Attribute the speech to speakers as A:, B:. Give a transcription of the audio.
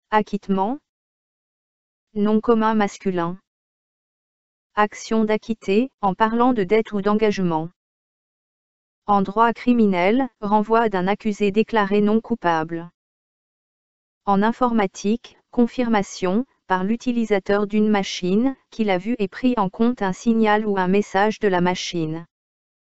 A: Acquittement. Nom commun masculin. Action d'acquitter, en parlant de dette ou d'engagement. En droit criminel, renvoi d'un accusé déclaré non coupable. En informatique, confirmation, par l'utilisateur d'une machine, qu'il a vu et pris en compte un signal ou un message de la machine.